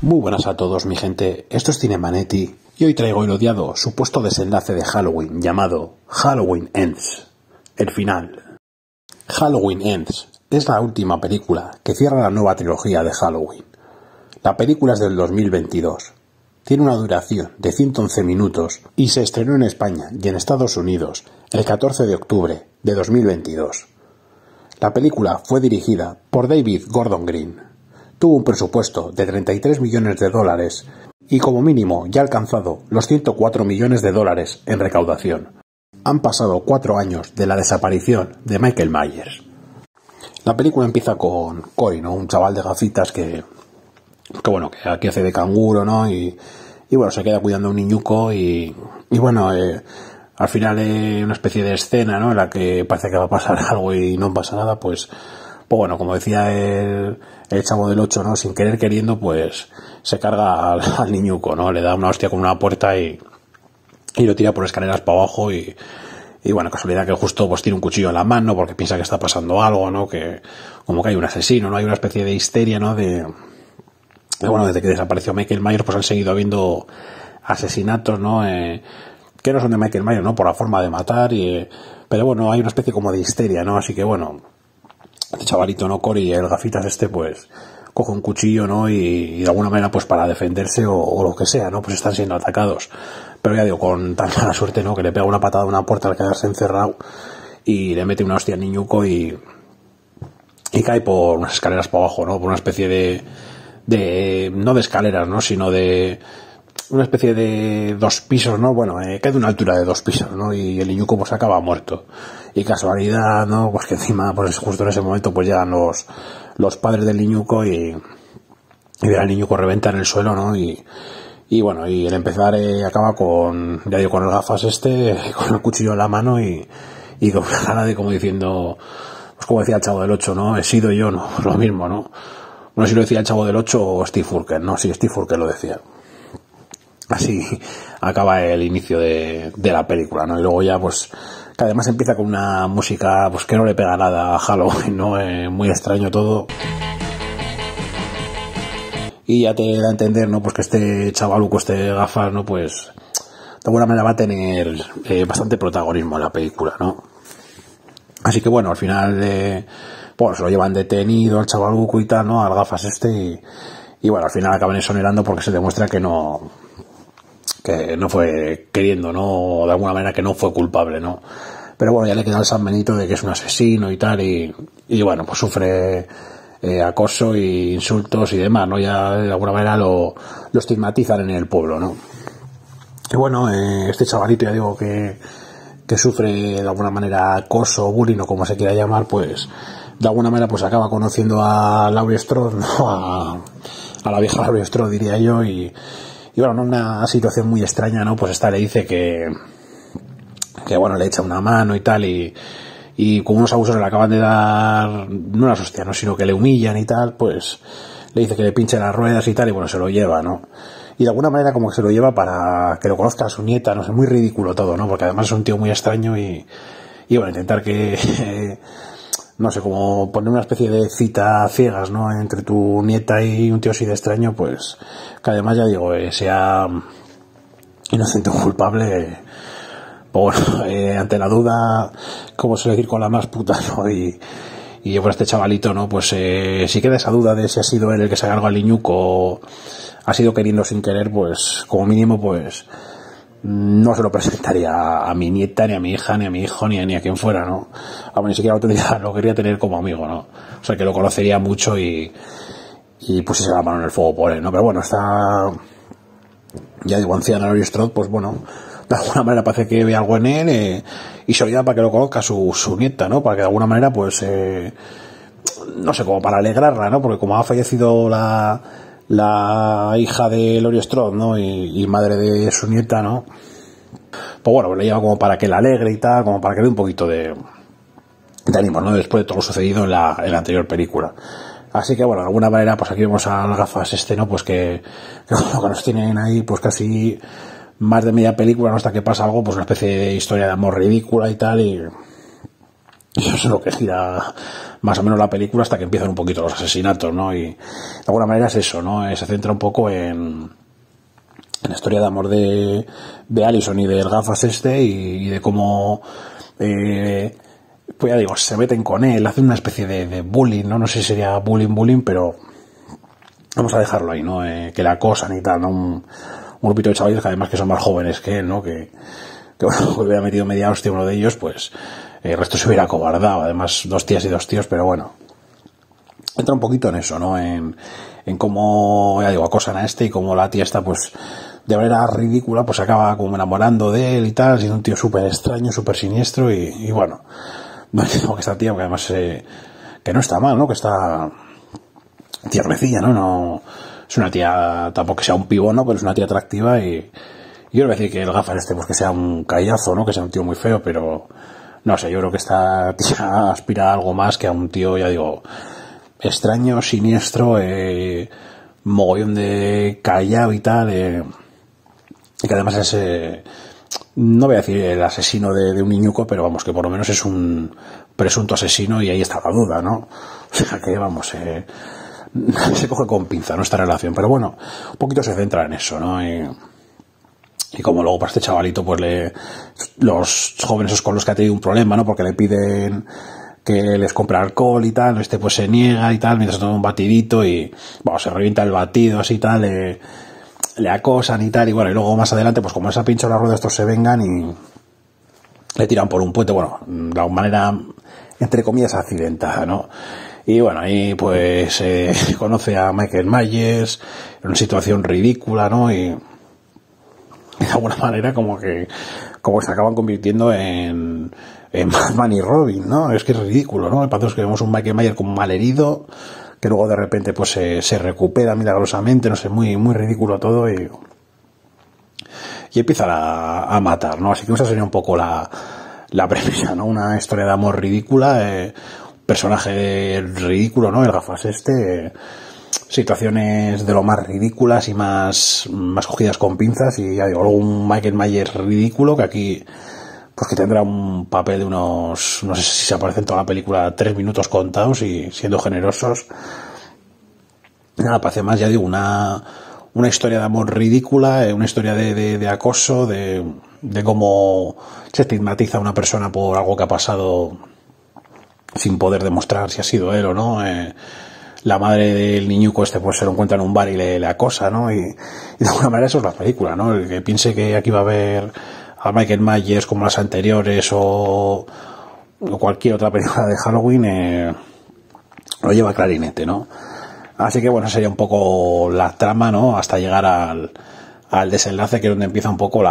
Muy buenas a todos, mi gente, esto es Cinemanetti y hoy traigo el odiado supuesto desenlace de Halloween llamado Halloween Ends, el final. Halloween Ends es la última película que cierra la nueva trilogía de Halloween. La película es del 2022, tiene una duración de 111 minutos y se estrenó en España y en Estados Unidos el 14 de octubre de 2022. La película fue dirigida por David Gordon Green. Tuvo un presupuesto de $33 millones y como mínimo ya ha alcanzado los $104 millones en recaudación. Han pasado 4 años de la desaparición de Michael Myers. La película empieza con Cory, ¿no? Un chaval de gafitas que aquí hace de canguro, ¿no? Y bueno, se queda cuidando a un niñuco y bueno, al final una especie de escena, ¿no? En la que parece que va a pasar algo y no pasa nada, pues bueno, como decía el Chavo del 8, ¿no? Sin querer queriendo, pues se carga al niñuco, ¿no? Le da una hostia con una puerta y lo tira por escaleras para abajo y bueno, casualidad que justo pues tiene un cuchillo en la mano porque piensa que está pasando algo, ¿no? Que como que hay un asesino, ¿no? Hay una especie de histeria, ¿no? Bueno, desde que desapareció Michael Myers, pues han seguido habiendo asesinatos, ¿no? Que no son de Michael Myers, ¿no? Por la forma de matar pero bueno, hay una especie como de histeria, ¿no? Así que bueno, este chavalito, ¿no? Cory, el gafitas pues coge un cuchillo, ¿no? Y de alguna manera, pues para defenderse o lo que sea, ¿no? Pues están siendo atacados. Pero ya digo, con tan mala suerte, ¿no? Que le pega una patada a una puerta al quedarse encerrado y le mete una hostia al niñuco y cae por unas escaleras para abajo, ¿no? Por una especie no de escaleras, ¿no? Sino de una especie de 2 pisos, ¿no? Bueno, cae de una altura de 2 pisos, ¿no? Y el niñuco pues acaba muerto. Y casualidad, ¿no? Pues que encima, pues justo en ese momento, pues llegan los padres del niñuco y ven al niñuco reventar en el suelo, ¿no? Y bueno, y el empezar acaba con el gafas con el cuchillo en la mano y con cara de como diciendo, pues como decía el Chavo del 8, ¿no? He sido yo, ¿no? Pues lo mismo, ¿no? No sé si lo decía el Chavo del 8 o Steve Urkel, ¿no? Sí, Steve Urkel lo decía. Así acaba el inicio de la película, ¿no? Y luego ya, pues, que además empieza con una música, pues, que no le pega nada a Halloween, ¿no? Muy extraño todo. Y ya te da a entender, ¿no? Pues que este chavaluco, gafas, ¿no? Pues, de alguna manera va a tener bastante protagonismo en la película, ¿no? Así que bueno, al final, bueno, se lo llevan detenido al chavaluco y tal, ¿no? Al gafas y bueno, al final acaban exonerando porque se demuestra que no fue queriendo, ¿no? De alguna manera que no fue culpable, ¿no? Pero bueno, ya le queda el San Benito de que es un asesino y tal y bueno, pues sufre acoso e insultos y demás, ¿no? Ya de alguna manera lo estigmatizan en el pueblo, ¿no? Y bueno, este chavalito, ya digo que sufre de alguna manera acoso, bullying o como se quiera llamar, pues de alguna manera pues acaba conociendo a Laurie Strode, ¿no? A la vieja Laurie Strode, diría yo, y bueno, una situación muy extraña, ¿no? Pues esta le dice que bueno, le echa una mano y tal, y con unos abusos le acaban de dar, no unas hostias, ¿no? Sino que le humillan y tal, pues le dice que le pinche las ruedas y tal, y bueno, se lo lleva, ¿no? Y de alguna manera como que se lo lleva para que lo conozca a su nieta, no sé, muy ridículo todo, ¿no? Porque además es un tío muy extraño y bueno, intentar que no sé, como poner una especie de cita ciegas, ¿no? Entre tu nieta y un tío así de extraño, pues que además ya digo, sea inocente o culpable, pues bueno, ante la duda, como suele decir, con la más puta, ¿no? Y yo por este chavalito, ¿no? Pues si queda esa duda de si ha sido él el que se agarró al niñuco o ha sido queriendo sin querer, pues como mínimo, pues no se lo presentaría a mi nieta, ni a mi hija, ni a mi hijo, ni a quien fuera, ¿no? Ni siquiera lo quería tener como amigo, ¿no? O sea, que lo conocería mucho y pusiese la mano en el fuego por él, ¿no? Pero bueno, está, ya digo, anciana Laurie Strode, pues bueno, de alguna manera parece que ve algo en él y se lo lleva para que lo conozca su nieta, ¿no? Para que de alguna manera, pues, no sé, como para alegrarla, ¿no? Porque como ha fallecido la hija de Laurie Strode, ¿no? Y madre de su nieta, ¿no? Pues bueno, le lleva como para que la alegre y tal, como para que dé un poquito de ánimo, ¿no? Después de todo lo sucedido en la anterior película. Así que bueno, de alguna manera, pues aquí vemos a las gafas ¿no? Pues que nos tienen ahí, pues casi más de media película, ¿no? Hasta que pasa algo, pues una especie de historia de amor ridícula y tal, y eso es lo que gira más o menos la película hasta que empiezan un poquito los asesinatos, ¿no? Y de alguna manera es eso, ¿no? Se centra un poco en la historia de amor de Allison y del gafas y de cómo pues ya digo, se meten con él, hacen una especie de bullying, ¿no? No sé si sería bullying, pero vamos a dejarlo ahí, ¿no? Que la acosan y tal, ¿no? Un grupito de chavales que además que son más jóvenes que él, ¿no? Que bueno, hubiera metido media hostia uno de ellos, pues el resto se hubiera acobardado. Además, 2 tías y 2 tíos, pero bueno. Entra un poquito en eso, ¿no? En cómo, ya digo, acosan a y cómo la tía está, pues, de manera ridícula, pues acaba como enamorando de él y tal, siendo un tío súper extraño, súper siniestro y bueno, no digo que esta tía, porque además, que no está mal, ¿no? Que está tiernecilla, ¿no? No, es una tía, tampoco que sea un pibón, ¿no? Pero es una tía atractiva y yo no voy a decir que el gafas pues que sea un callazo, ¿no? Que sea un tío muy feo, pero no sé, yo creo que esta tía aspira a algo más que a un tío, ya digo, extraño, siniestro, mogollón de callado y tal, y que además es, no voy a decir el asesino de un niñuco, pero vamos, que por lo menos es un presunto asesino y ahí está la duda, ¿no? O sea que, vamos, se coge con pinza, ¿no? Esta relación, pero bueno, un poquito se centra en eso, ¿no? Y como luego para este chavalito, pues los jóvenes esos con los que ha tenido un problema, ¿no? Porque le piden que les compre alcohol y tal, pues se niega y tal, mientras toma un batidito y, bueno, se revienta el batido así y tal, le acosan y tal, y bueno, y luego más adelante, pues como esa pincha la rueda, estos se vengan y le tiran por un puente, bueno, de manera, entre comillas, accidentada, ¿no? Y bueno, ahí pues conoce a Michael Myers en una situación ridícula, ¿no? Y de alguna manera como se acaban convirtiendo en Batman y Robin, ¿no? Es que es ridículo, ¿no? El paso es que vemos un Michael Myers como malherido, que luego de repente pues se recupera milagrosamente, no sé, muy, muy ridículo todo y empieza a matar, ¿no? Así que esa sería un poco la premisa, ¿no? Una historia de amor ridícula, personaje ridículo, ¿no? El gafas situaciones de lo más ridículas y más cogidas con pinzas y ya digo, luego un Michael Myers ridículo que aquí pues que tendrá un papel de unos, no sé si se aparece en toda la película 3 minutos contados y siendo generosos. Nada, parece más, ya digo, una historia de amor ridícula, una historia de acoso, de cómo se estigmatiza a una persona por algo que ha pasado sin poder demostrar si ha sido él o no. La madre del niñuco pues se lo encuentra en un bar y le acosa, ¿no? Y de alguna manera eso es la película, ¿no? El que piense que aquí va a haber a Michael Myers como las anteriores o cualquier otra película de Halloween, lo lleva a clarinete, ¿no? Así que bueno, sería un poco la trama, ¿no? Hasta llegar al desenlace, que es donde empieza un poco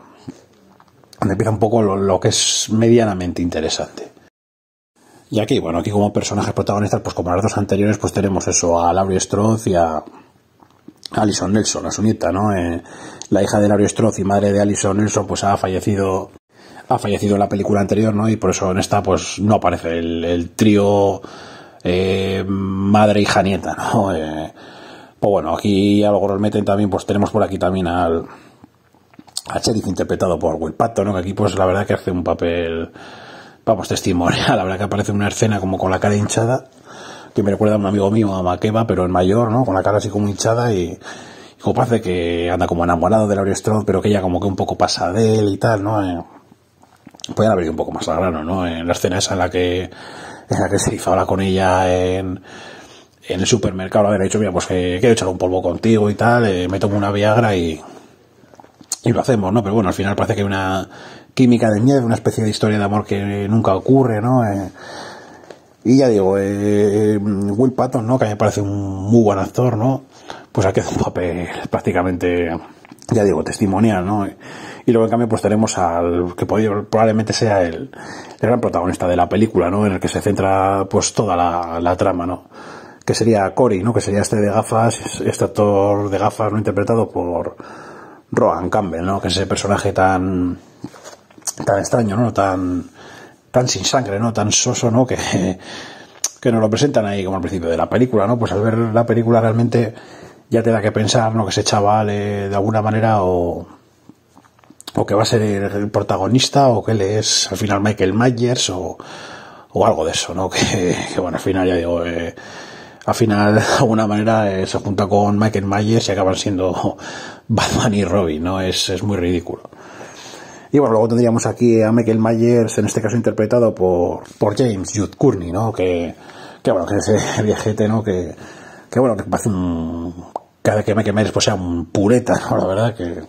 lo que es medianamente interesante. Y aquí, bueno, aquí como personajes protagonistas, pues como las dos anteriores, pues tenemos eso, a Laurie Strode y a Allison Nelson, a su nieta, ¿no? La hija de Laurie Strode y madre de Allison Nelson, pues ha fallecido en la película anterior, ¿no? Y por eso en esta, pues no aparece el trío madre, hija, nieta, ¿no? Pues bueno, aquí algo nos meten también, pues tenemos por aquí también al sheriff interpretado por Will Patton, ¿no? Que aquí pues la verdad que hace un papel, vamos, testimonial. La verdad que aparece en una escena como con la cara hinchada, que me recuerda a un amigo mío, a Makeba, pero en mayor, ¿no? Con la cara así como hinchada y como parece que anda como enamorado de Laurie Strode, pero que ella como que un poco pasa de él y tal, ¿no? Pueden haber ido un poco más al grano, ¿no? En la escena esa en la que se hizo hablar con ella en el supermercado, le había dicho, mira, pues que quiero echar un polvo contigo y tal, me tomo una Viagra y lo hacemos, ¿no? Pero bueno, al final parece que hay una química de miedo, una especie de historia de amor que nunca ocurre, ¿no? Y ya digo, Will Patton, ¿no? Que a mí me parece un muy buen actor, ¿no? Pues aquí hace un papel prácticamente, ya digo, testimonial, ¿no? Y luego en cambio pues tenemos al que probablemente sea el gran protagonista de la película, ¿no? En el que se centra pues toda la trama, ¿no? Que sería Corey, ¿no? Que sería este de gafas, este actor de gafas, ¿no? Interpretado por Rohan Campbell, ¿no? Que es ese personaje tan extraño, ¿no? Tan sin sangre, ¿no? Tan soso, ¿no? Que nos lo presentan ahí como al principio de la película, ¿no? Pues al ver la película realmente ya te da que pensar, ¿no? Que ese chaval de alguna manera o que va a ser el protagonista o que él es al final Michael Myers o o algo de eso, ¿no? Que bueno, al final ya digo, al final de alguna manera se junta con Michael Myers y acaban siendo Batman y Robin, ¿no? Es muy ridículo. Y bueno, luego tendríamos aquí a Michael Myers, en este caso interpretado por James Jude Courtney, ¿no? Que bueno, que ese viejete, ¿no? Que bueno, que parece cada que Michael Myers pues sea un pureta, ¿no? La verdad que...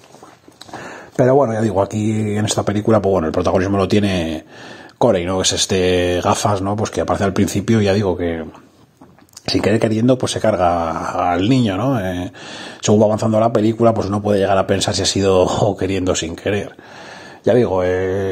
Pero bueno, ya digo, aquí en esta película, pues bueno, el protagonismo lo tiene Corey, ¿no? Que es este gafas, ¿no? Pues que aparece al principio y ya digo que sin querer queriendo, pues se carga al niño, ¿no? Según va avanzando la película, pues uno puede llegar a pensar si ha sido queriendo sin querer. Ya digo,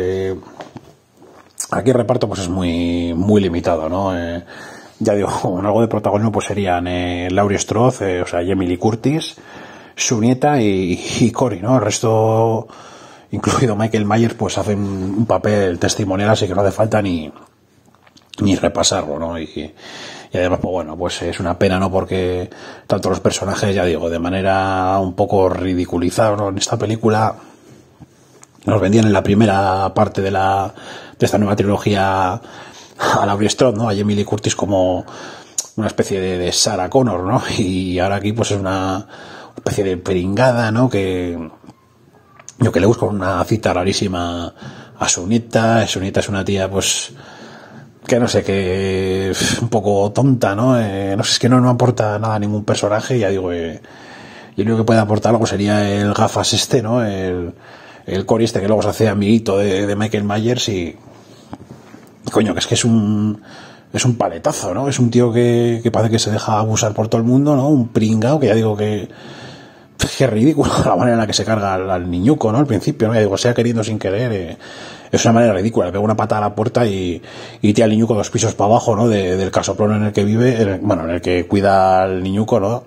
aquí el reparto pues es muy limitado, ¿no? Ya digo, en algo de protagonismo pues serían Laurie Strode, o sea, Jamie Lee Curtis, su nieta y Corey, ¿no? El resto, incluido Michael Myers, pues hacen un papel testimonial, así que no hace falta ni repasarlo, ¿no? Y además, pues bueno, pues es una pena, ¿no? Porque tanto los personajes, ya digo, de manera un poco ridiculizada, ¿no? En esta película nos vendían en la primera parte de esta nueva trilogía a Laurie Strode, ¿no? A Jamie Lee Curtis como una especie de Sarah Connor, ¿no? Y ahora aquí pues es una especie de peringada, ¿no? Que le busca una cita rarísima a su nieta. Su nieta es una tía, pues, que no sé, que un poco tonta, ¿no? No sé, es que no aporta nada a ningún personaje. Ya digo, y el único que puede aportar algo sería el gafas este, ¿no? El Corey este que luego se hace amiguito de Michael Myers y coño, que es un paletazo, ¿no? Es un tío que parece que se deja abusar por todo el mundo, ¿no? Un pringao, que ya digo que es ridículo la manera en la que se carga al niñuco, ¿no? Al principio, ¿no? Ya digo, sea queriendo sin querer, es una manera ridícula. Le pega una patada a la puerta y tira al niñuco 2 pisos para abajo, ¿no? Del casoplón en el que vive, en el que cuida al niñuco, ¿no?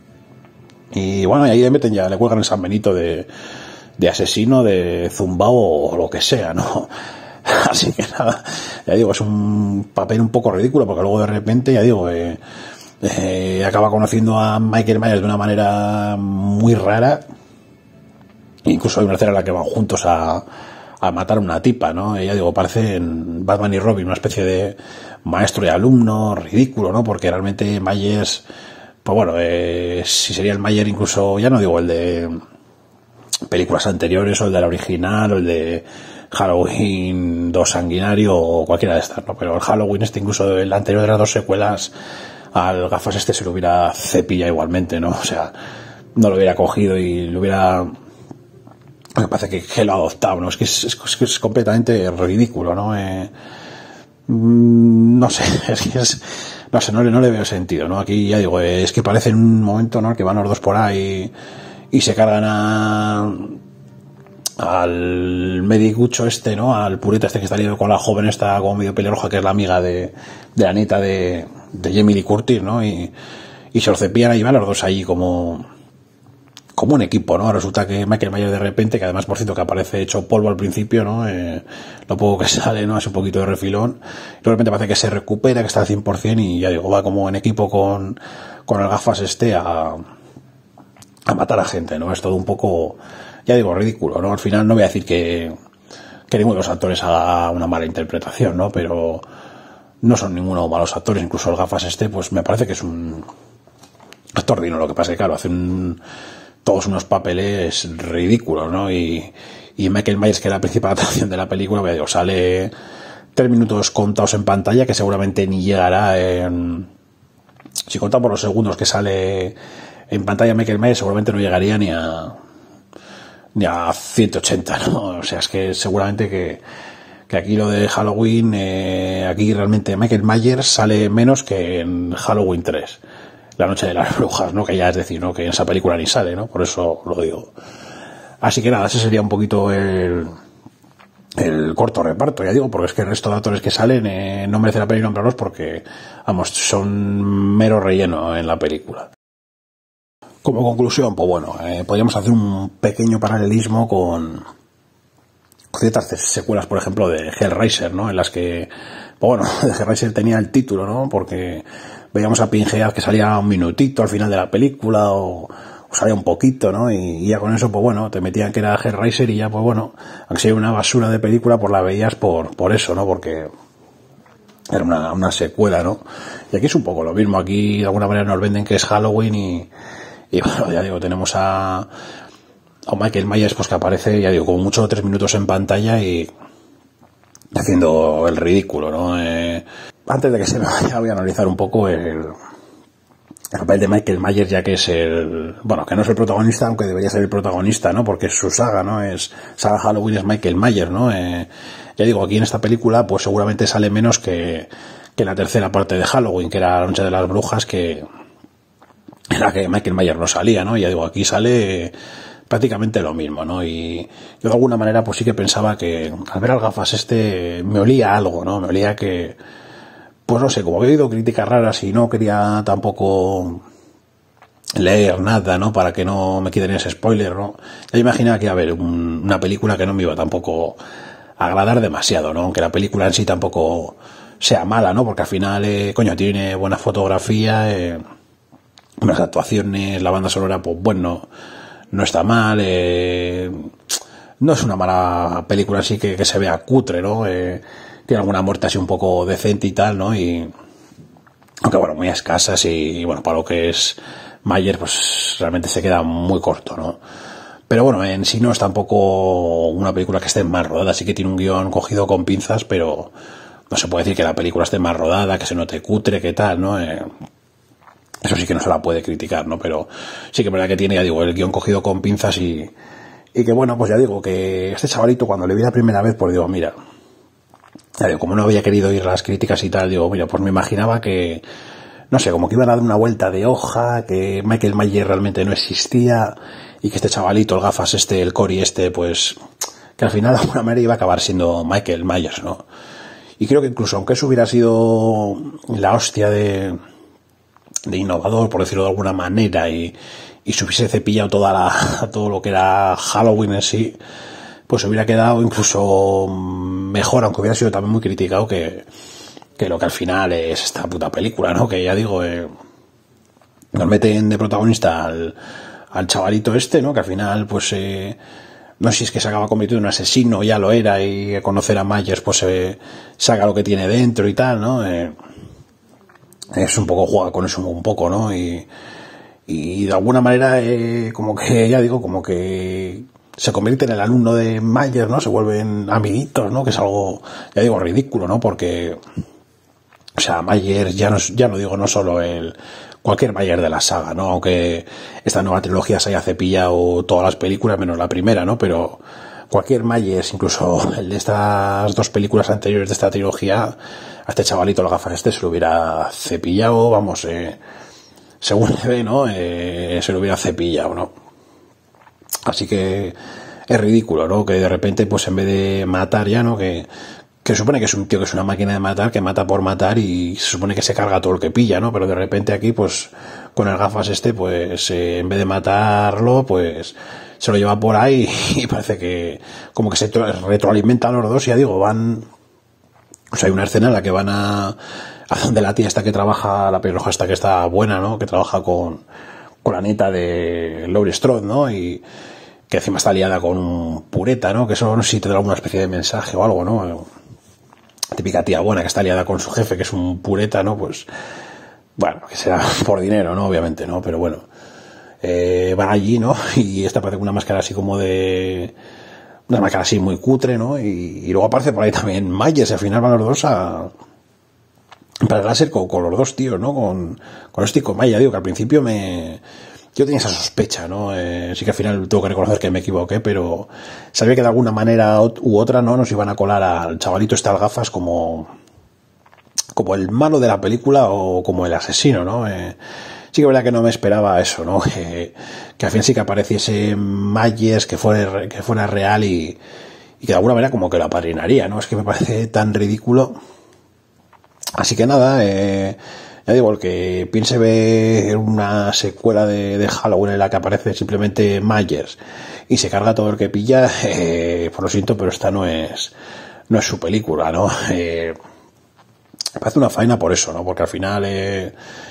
Y bueno, y ahí le cuelgan el San Benito de asesino, de zumbao o lo que sea, ¿no? Así que nada, ya digo, es un papel un poco ridículo porque luego de repente, ya digo, acaba conociendo a Michael Myers de una manera muy rara. Incluso hay una escena en la que van juntos a matar a una tipa, ¿no? Ya digo, parece en Batman y Robin una especie de maestro y alumno ridículo, ¿no? Porque realmente Myers, pues bueno, si sería el Myers incluso, ya no digo el de películas anteriores o el de la original o el de Halloween 2 Sanguinario o cualquiera de estas, ¿no? Pero el Halloween incluso el anterior de las 2 secuelas, al gafas se lo hubiera cepillado igualmente, ¿no? O sea, no lo hubiera cogido y lo hubiera... Me parece que lo ha adoptado, ¿no? Es que es completamente ridículo, ¿no? No sé, no sé, no le veo sentido, ¿no? Aquí ya digo, es que parece en un momento, ¿no? Que van los dos por ahí y se cargan al medicucho este, ¿no? Al pureta este que está liado con la joven esta como medio pelirroja, que es la amiga de la nieta de Jamie Lee Curtis, ¿no? Y se lo cepillan y van los dos allí como un equipo, ¿no? Resulta que Michael Myers de repente, que además por cierto que aparece hecho polvo al principio, ¿no? Lo poco que sale, ¿no? Es un poquito de refilón. Y de repente parece que se recupera, que está al 100% y ya digo, va como en equipo con el gafas a matar a gente, ¿no? Es todo un poco, ya digo, ridículo, ¿no? Al final no voy a decir que ninguno de los actores haga una mala interpretación, ¿no? Pero no son ninguno malos actores, incluso el gafas pues me parece que es un actor digno. Lo que pasa es que, claro, hacen todos unos papeles ridículos, ¿no? Y Michael Myers, que era la principal atracción de la película, ya digo, sale 3 minutos contados en pantalla, que seguramente ni llegará si contamos por los segundos que sale en pantalla Michael Myers, seguramente no llegaría ni a 180, ¿no? O sea, es que seguramente que aquí lo de Halloween, aquí realmente Michael Myers sale menos que en Halloween 3, La Noche de las Brujas, ¿no? Que ya es decir, ¿no? Que en esa película ni sale, ¿no? Por eso lo digo. Así que nada, ese sería un poquito el corto reparto, ya digo, porque es que el resto de actores que salen no merece la pena nombrarlos porque, vamos, son mero relleno en la película. Como conclusión, pues bueno, podríamos hacer un pequeño paralelismo con ciertas secuelas, por ejemplo, de Hellraiser, ¿no? En las que, pues bueno, de Hellraiser tenía el título, ¿no? Porque veíamos a Pinhead que salía un minutito al final de la película o salía un poquito, ¿no? Y ya con eso, pues bueno, te metían que era Hellraiser y ya, pues bueno, aunque sea una basura de película, pues la veías por eso, ¿no? Porque era una secuela, ¿no? Y aquí es un poco lo mismo. Aquí de alguna manera nos venden que es Halloween y bueno, ya digo, tenemos a Michael Myers, pues que aparece, ya digo, como mucho 3 minutos en pantalla y haciendo el ridículo, ¿no? Antes de que se me vaya, voy a analizar un poco el papel de Michael Myers, ya que es bueno, que no es el protagonista, aunque debería ser el protagonista, ¿no? Porque es su saga, ¿no? Es saga Halloween, es Michael Myers, ¿no? Ya digo, aquí en esta película, pues seguramente sale menos que la tercera parte de Halloween, que era La Noche de las Brujas, que en la que Michael Myers no salía, ¿no? Ya digo, aquí sale prácticamente lo mismo, ¿no? Y yo de alguna manera, pues sí que pensaba que al ver al gafas me olía algo, ¿no? Me olía que, pues no sé, como había oído críticas raras y no quería tampoco leer nada, ¿no? Para que no me quiten ese spoiler, ¿no? Ya imaginaba que iba a haber una película que no me iba tampoco a agradar demasiado, ¿no? Aunque la película en sí tampoco sea mala, ¿no? Porque al final, coño, tiene buena fotografía, unas actuaciones, la banda sonora, pues bueno, no está mal, no es una mala película así que se vea cutre, ¿no? Tiene alguna muerte así un poco decente y tal, ¿no? Y aunque bueno, muy escasas y bueno, para lo que es Myers, pues realmente se queda muy corto, ¿no? Pero bueno, en sí no es tampoco una película que esté mal rodada, sí que tiene un guión cogido con pinzas, pero no se puede decir que la película esté mal rodada, que se note cutre, que tal, ¿no? Eso sí que no se la puede criticar, ¿no? Pero sí que es verdad que tiene, ya digo, el guión cogido con pinzas y que bueno, pues ya digo, que este chavalito cuando le vi la primera vez, pues digo, mira, ya digo, como no había querido oír las críticas y tal, digo, mira, pues me imaginaba que, no sé, como que iban a dar una vuelta de hoja, que Michael Myers realmente no existía y que este chavalito, el gafas el Cory pues, que al final de alguna manera iba a acabar siendo Michael Myers, ¿no? Y creo que incluso aunque eso hubiera sido la hostia de innovador, por decirlo de alguna manera, y se hubiese cepillado todo lo que era Halloween en sí, pues hubiera quedado incluso mejor, aunque hubiera sido también muy criticado que lo que al final es esta puta película, ¿no? Que ya digo, nos meten de protagonista al chavalito ¿no? Que al final, pues, no sé si es que se acaba convirtiendo en un asesino, ya lo era, y conocer a Myers, pues, saca lo que tiene dentro y tal, ¿no? Es un poco, juega con eso un poco, ¿no? Y de alguna manera, como que, ya digo, como que se convierte en el alumno de Myers, ¿no? Se vuelven amiguitos, ¿no? Que es algo, ya digo, ridículo, ¿no? Porque, o sea, Myers, ya no digo no solo cualquier Myers de la saga, ¿no? Aunque esta nueva trilogía se haya cepillado todas las películas, menos la primera, ¿no? Pero cualquier Myers, incluso el de estas 2 películas anteriores de esta trilogía, a este chavalito, el gafas se lo hubiera cepillado, vamos, según se ve, ¿no? Se lo hubiera cepillado, ¿no? Así que es ridículo, ¿no? Que de repente, pues en vez de matar ya, ¿no? Que supone que es un tío que es una máquina de matar, que mata por matar y se supone que se carga todo lo que pilla, ¿no? Pero de repente aquí, pues, con el gafas pues, en vez de matarlo, pues, se lo lleva por ahí y parece que como que se retroalimentan los dos y ya digo, van... O sea, hay una escena en la que van a donde la tía esta que trabaja, la pelirroja esta que está buena, ¿no? Que trabaja con la neta de Laurie Strode, ¿no? Y que encima está liada con un pureta, ¿no? Que eso no sé si te da alguna especie de mensaje o algo, ¿no? Típica tía buena que está liada con su jefe, que es un pureta, ¿no? Pues, bueno, que será por dinero, ¿no? Obviamente, ¿no? Pero bueno, van allí, ¿no? Y esta parece una máscara así como de... Una máscara así muy cutre, ¿no? Y luego aparece por ahí también Myers, y al final van los dos para el láser con los dos tíos, ¿no? Con este y con Myers. Digo que al principio yo tenía esa sospecha, ¿no? Sí que al final tengo que reconocer que me equivoqué, pero sabía que de alguna manera u otra, ¿no? Nos iban a colar al chavalito al gafas como el malo de la película o como el asesino, ¿no? Sí que es verdad que no me esperaba eso, ¿no? Que al fin sí que apareciese Myers, que fuera real y que de alguna manera como que lo apadrinaría, ¿no? Es que me parece tan ridículo. Así que nada, ya digo, el que piense ver una secuela de Halloween en la que aparece simplemente Myers y se carga todo el que pilla, pues lo siento, pero esta no es su película, ¿no? Me parece una faena por eso, ¿no? Porque al final...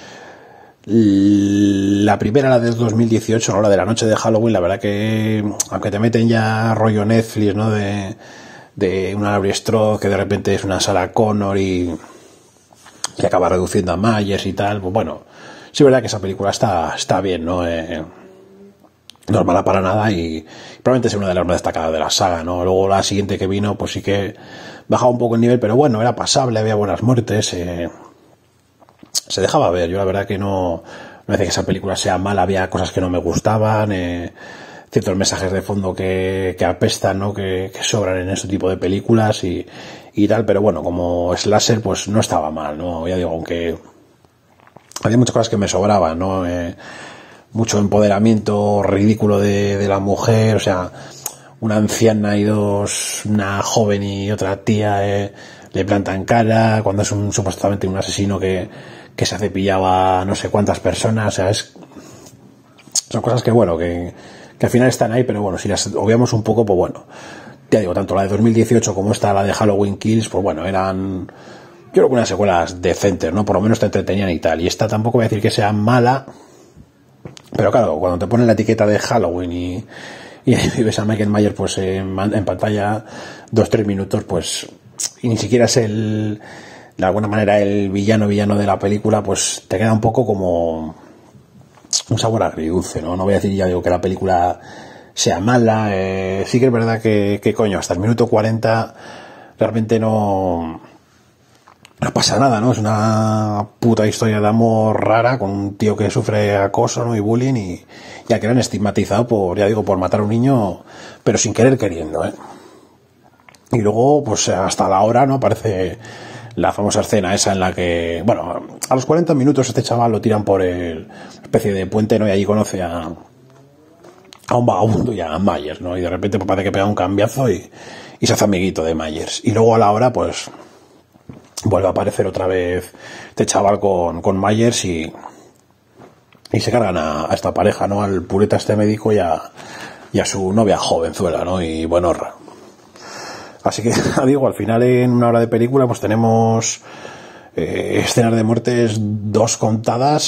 la primera, la del 2018, ¿no? La de la noche de Halloween, la verdad que aunque te meten ya rollo Netflix, ¿no? De una Laurie Strode que de repente es una Sarah Connor y que acaba reduciendo a Myers y tal. Pues bueno, sí es verdad que esa película está bien, ¿no? No es mala para nada y probablemente sea una de las más destacadas de la saga, ¿no? Luego la siguiente que vino, pues sí que bajaba un poco el nivel, pero bueno, era pasable, había buenas muertes, se dejaba ver. Yo la verdad que no decía que esa película sea mala, había cosas que no me gustaban, ciertos mensajes de fondo que apestan, ¿no? Que sobran en este tipo de películas y tal, pero bueno, como slasher, pues no estaba mal, ¿no? Ya digo, aunque había muchas cosas que me sobraban, ¿no? Mucho empoderamiento ridículo de la mujer, o sea, una anciana y una joven y otra tía le plantan cara cuando es supuestamente un asesino que se hace pillado a no sé cuántas personas, o sea, son cosas que bueno, que al final están ahí, pero bueno, si las obviamos un poco, pues bueno, ya digo, tanto la de 2018 como esta, la de Halloween Kills, pues bueno, eran, yo creo que unas secuelas decentes, ¿no? Por lo menos te entretenían y tal, y esta tampoco voy a decir que sea mala, pero claro, cuando te ponen la etiqueta de Halloween y ves a Michael Myers pues en pantalla 2-3 minutos, pues, y ni siquiera es de alguna manera el villano de la película, pues te queda un poco como un sabor agridulce, ¿no? No voy a decir, ya digo, que la película sea mala, sí que es verdad que coño, hasta el minuto 40 realmente no pasa nada, ¿no? Es una puta historia de amor rara con un tío que sufre acoso, ¿no? Y bullying y al que le han estigmatizado por matar a un niño, pero sin querer queriendo, ¿eh? Y luego, pues hasta la hora, ¿no? Aparece la famosa escena esa en la que, bueno, a los 40 minutos este chaval lo tiran por el especie de puente, ¿no? Y allí conoce a un vagabundo y a Myers, ¿no? Y de repente pues, parece que pega un cambiazo y se hace amiguito de Myers. Y luego a la hora, pues vuelve a aparecer otra vez este chaval con Myers y se cargan a esta pareja, ¿no? Al pureta este médico y a su novia jovenzuela, ¿no? Y buenorra. Así que, digo, al final en una hora de película pues tenemos escenas de muertes 2 contadas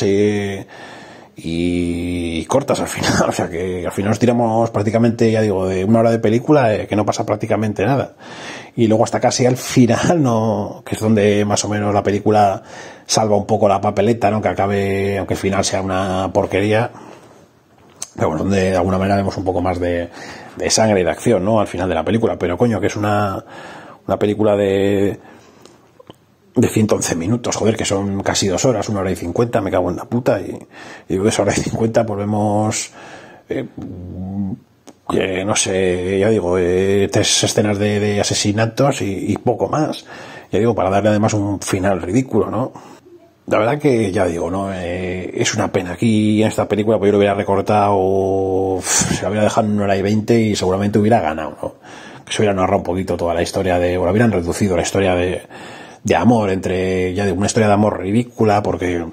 y cortas al final. O sea que al final nos tiramos prácticamente, ya digo, de una hora de película que no pasa prácticamente nada. Y luego hasta casi al final, ¿no? Que es donde más o menos la película salva un poco la papeleta, ¿no? Que acabe, aunque el final sea una porquería. Pero bueno, donde de alguna manera vemos un poco más de sangre y de acción, ¿no? Al final de la película. Pero coño, que es una película de 111 minutos, joder, que son casi 2 horas, 1 hora y 50, me cago en la puta. Y de esa hora y 50 pues vemos, no sé, ya digo, 3 escenas de asesinatos y poco más. Ya digo, para darle además un final ridículo, ¿no? La verdad que, ya digo, ¿no? Es una pena. Aquí en esta película pues yo lo hubiera recortado, se lo hubiera dejado en 1 hora y 20 y seguramente hubiera ganado, ¿no? Que se hubiera narrado un poquito toda la historia o lo hubieran reducido la historia de amor ya digo, una historia de amor ridícula porque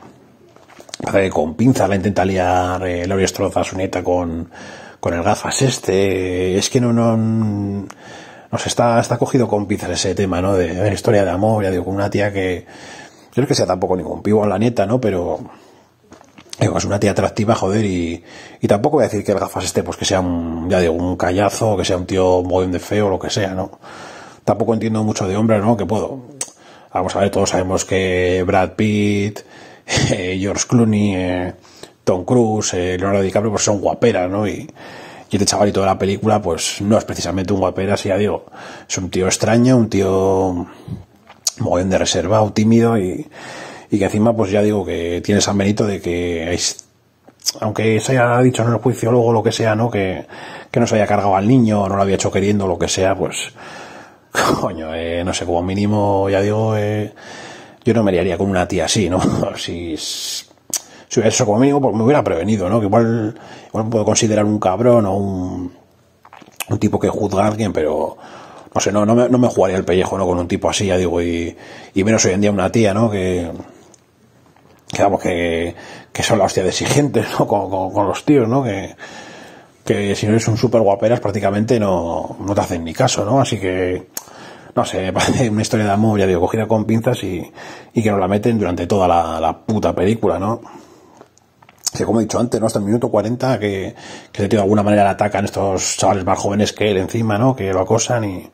con pinzas la intenta liar Laurie Strode a su nieta con el gafas es que no sé, está cogido con pinzas ese tema, ¿no? De la historia de amor, ya digo, con una tía que yo no es que sea tampoco ningún pivo en la nieta, ¿no? Pero digo, es una tía atractiva, joder, y tampoco voy a decir que el gafas pues que sea un callazo, que sea un tío muy de feo, lo que sea, ¿no? Tampoco entiendo mucho de hombres, ¿no? Que puedo. Vamos a ver, todos sabemos que Brad Pitt, George Clooney, Tom Cruise, Leonardo DiCaprio, pues son guaperas, ¿no? Y este chavalito de la película, pues no es precisamente un guaperas, ya digo, es un tío extraño, un tío muy de reservado, tímido y que encima, pues ya digo que tiene San Benito de que aunque se haya dicho en el juicio luego lo que sea, ¿no? Que no se haya cargado al niño, no lo había hecho queriendo, lo que sea, pues coño, no sé, como mínimo, ya digo, yo no me liaría con una tía así, ¿no? Si hubiera eso como mínimo, pues me hubiera prevenido, ¿no? Que igual puedo considerar un cabrón o un tipo que juzga a alguien, pero no sé, no me jugaría el pellejo, ¿no? Con un tipo así, ya digo, y menos hoy en día una tía, ¿no? Que vamos, que son la hostia de exigentes, ¿no? Con los tíos, ¿no? Que si no eres un súper guaperas prácticamente no te hacen ni caso, ¿no? Así que, no sé, me parece una historia de amor, ya digo, cogida con pinzas y que nos la meten durante toda la puta película, ¿no? Que como he dicho antes, ¿no? Hasta el minuto 40 que de alguna manera le atacan estos chavales más jóvenes que él encima, ¿no? Que lo acosan y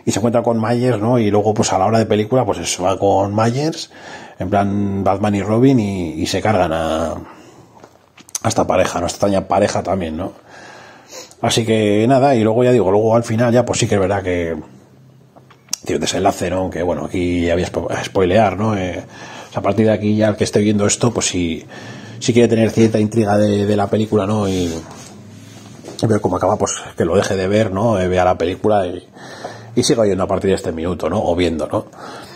y se encuentra con Myers, ¿no? Y luego, pues a la hora de película, pues eso, va con Myers, en plan Batman y Robin, y se cargan a esta pareja, ¿no? Esta extraña pareja también, ¿no? Así que nada, y luego ya digo, luego al final ya pues sí que es verdad que tiene un desenlace, ¿no? Que bueno, aquí ya voy a spoilear, ¿no? A partir de aquí ya el que esté viendo esto, pues sí quiere tener cierta intriga de la película, ¿no? Y ver cómo acaba, pues que lo deje de ver, ¿no? Vea la película y siga oyendo a partir de este minuto, ¿no? O viendo, ¿no?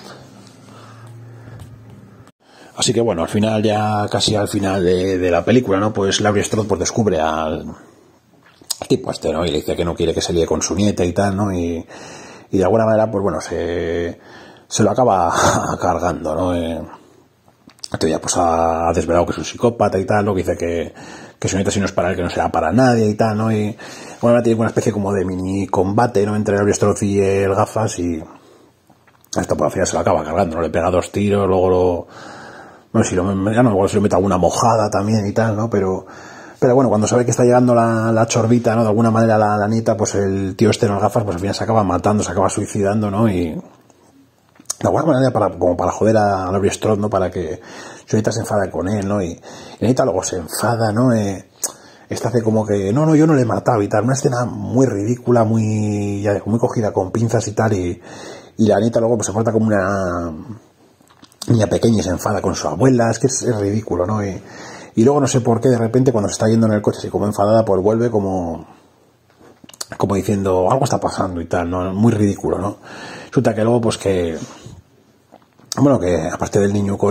Así que bueno, al final, ya casi al final de la película, ¿no? Pues Laurie Strode pues descubre al tipo este, ¿no? Y le dice que no quiere que se líe con su nieta y tal, ¿no? Y de alguna manera, pues bueno, se lo acaba cargando, ¿no? Entonces ya pues ha desvelado que es un psicópata y tal, ¿no? Que dice que su nieta si no es para él, que no será para nadie y tal, ¿no? Y bueno, tiene una especie como de mini combate, ¿no? Entre Laurie Strode y el Gafas, y esto pues al final se lo acaba cargando, ¿no? Le pega 2 tiros, luego no sé si igual si lo mete alguna mojada también y tal, ¿no? Pero bueno, cuando sabe que está llegando la chorbita, ¿no? De alguna manera la nieta, pues el tío este en las Gafas, pues al final se acaba matando, se acaba suicidando, ¿no? Y de alguna manera como para joder a Laurie Strode, ¿no? Para que su nieta se enfada con él, ¿no? Y la nieta luego se enfada, ¿no? Esta hace como que, no, yo no le he matado y tal. Una escena muy ridícula, muy cogida con pinzas y tal. Y la nieta luego pues se porta como una niña pequeña y se enfada con su abuela. Es que es ridículo, ¿no? Y luego no sé por qué de repente cuando se está yendo en el coche así como enfadada, pues vuelve como diciendo algo está pasando y tal, ¿no? Muy ridículo, ¿no? Resulta que luego pues que aparte del niñuco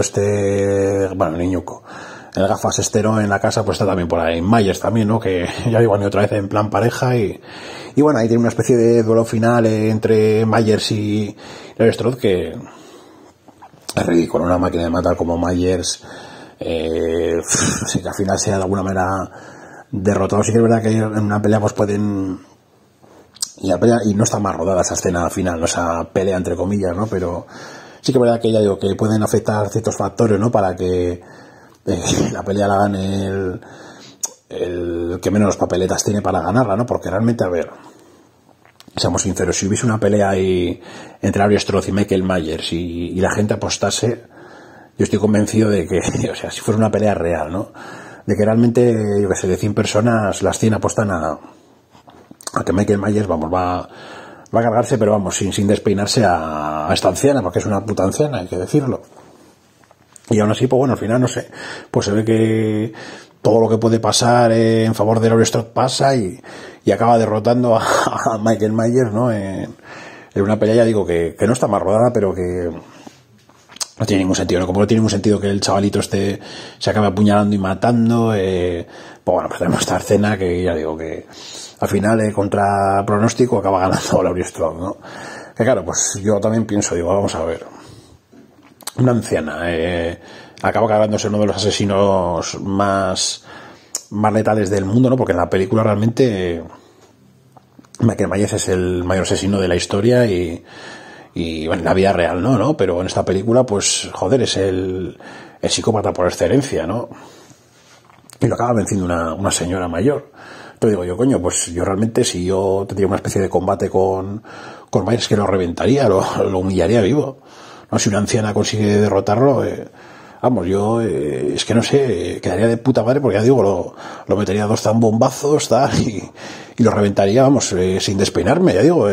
el Gafas estero en la casa, pues está también por ahí Myers también, ¿no? Que ya digo, otra vez en plan pareja y bueno, ahí tiene una especie de duelo final entre Myers y Laurie Strode que es ridículo, una máquina de matar como Myers, sí que al final sea de alguna manera derrotado. Sí que es verdad que en una pelea pues pueden y no está más rodada esa escena final, ¿no? Esa pelea entre comillas, ¿no? Pero sí que es verdad que ya digo que pueden afectar ciertos factores, ¿no? Para que la pelea la gane el que menos papeletas tiene para ganarla, ¿no? Porque realmente, a ver, seamos sinceros, si hubiese una pelea ahí entre Laurie Strode y Michael Myers y la gente apostase, yo estoy convencido de que, o sea, si fuera una pelea real, ¿no? De que realmente, yo que sé, de 100 personas, las 100 apostan a que Michael Myers, va a cargarse, pero vamos, sin despeinarse a esta anciana, porque es una puta anciana, hay que decirlo. Y aún así, pues bueno, al final, no sé, pues se ve que todo lo que puede pasar en favor de Laurie Strode pasa y acaba derrotando a Michael Myers, ¿no? En una pelea, ya digo, que no está más rodada, pero que no tiene ningún sentido, ¿no? Como no tiene ningún sentido que el chavalito se acabe apuñalando y matando, pues bueno, pues tenemos esta escena que ya digo que al final, contra pronóstico, acaba ganando Laurie Strode, ¿no? Que claro, pues yo también pienso, vamos a ver, una anciana acaba cargándose uno de los asesinos más letales del mundo, ¿no? Porque en la película realmente Michael Myers es el mayor asesino de la historia y bueno, en la vida real no, pero en esta película, pues, joder, es el psicópata por excelencia, ¿no? Y lo acaba venciendo una señora mayor. Entonces digo yo, coño, pues yo realmente, si yo tendría una especie de combate con Myers, que lo reventaría, lo humillaría vivo. No, si una anciana consigue derrotarlo, vamos, yo es que no sé, quedaría de puta madre, porque ya digo, lo metería a 2 zambombazos, tal, y lo reventaría, vamos, sin despeinarme, ya digo,